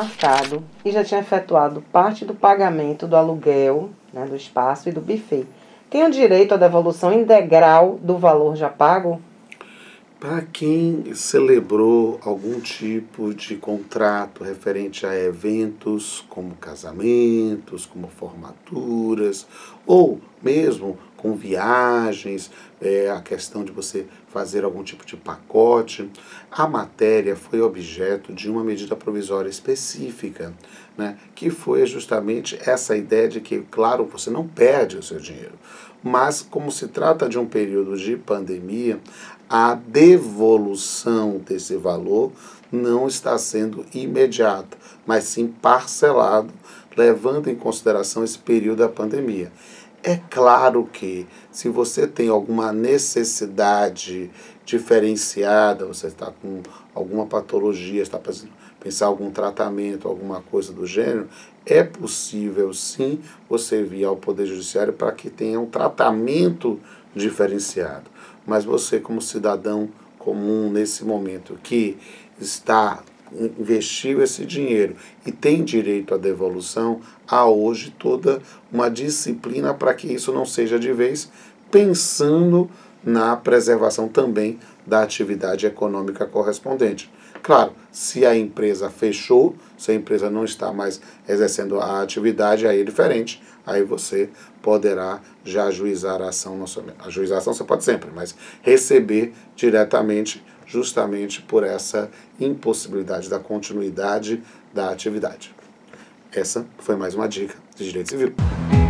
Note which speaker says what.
Speaker 1: marcado e já tinha efetuado parte do pagamento do aluguel, né, do espaço e do buffet, tem o direito à devolução integral do valor já pago?
Speaker 2: Para quem celebrou algum tipo de contrato referente a eventos como casamentos, como formaturas, ou mesmo com viagens, a questão de você fazer algum tipo de pacote, a matéria foi objeto de uma medida provisória específica, né, que foi justamente essa ideia de que, claro, você não perde o seu dinheiro, mas como se trata de um período de pandemia, a devolução desse valor não está sendo imediata, mas sim parcelado, levando em consideração esse período da pandemia. É claro que, se você tem alguma necessidade diferenciada, você está com alguma patologia, está pensar algum tratamento, alguma coisa do gênero, é possível sim você vir ao Poder Judiciário para que tenha um tratamento diferenciado. Mas você, como cidadão comum nesse momento, que investiu esse dinheiro e tem direito à devolução, há hoje toda uma disciplina para que isso não seja de vez, pensando na preservação também da atividade econômica correspondente. Claro, se a empresa fechou, se a empresa não está mais exercendo a atividade, aí é diferente. Aí você poderá já ajuizar a ação, não somente ajuizar a ação você pode sempre, mas receber diretamente, justamente por essa impossibilidade da continuidade da atividade. Essa foi mais uma dica de Direito Civil.